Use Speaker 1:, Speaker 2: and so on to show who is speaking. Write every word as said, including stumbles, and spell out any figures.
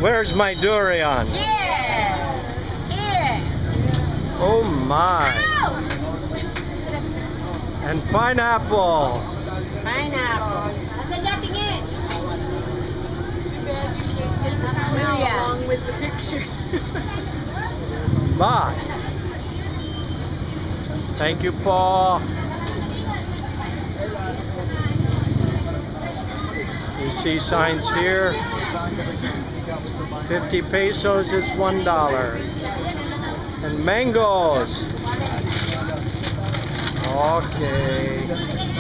Speaker 1: Where's my durian?
Speaker 2: Yeah. Yeah.
Speaker 1: Oh my.
Speaker 2: Ow.
Speaker 1: And pineapple.
Speaker 2: Pineapple. Too bad you can't get the smell
Speaker 3: Yeah.
Speaker 2: along with the picture.
Speaker 1: Bye. Thank you, Paul. You see signs here. fifty pesos is one dollar. And mangoes. Okay.